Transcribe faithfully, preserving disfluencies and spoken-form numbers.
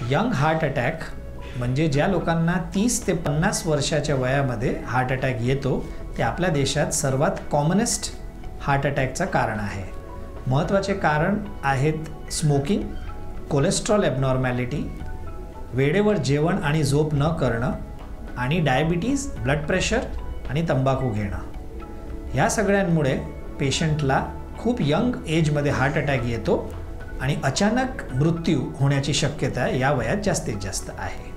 Young heart attack म्हणजे ज्या लोकांना तीस ते पन्नास वर्षाच्या वयामध्ये हार्ट अटॅक येतो ते आपल्या देशात सर्वात कॉमनेस्ट हार्ट अटॅकचं कारण आहे. महत्त्वाचे कारण आहेत स्मोकिंग, कोलेस्ट्रॉल ॲबनॉर्मॅलिटी, वेळेवर जेवण आणि झोप न करणं आणि डायबिटीज, ब्लड प्रेशर आणि तंबाखू घेणं. ह्या सगळ्यांमुळे पेशंटला खूप यंग एजमध्ये हार्ट अटॅक येतो आणि अचानक मृत्यू होण्याची शक्यता या वयात जास्तीत जास्त आहे.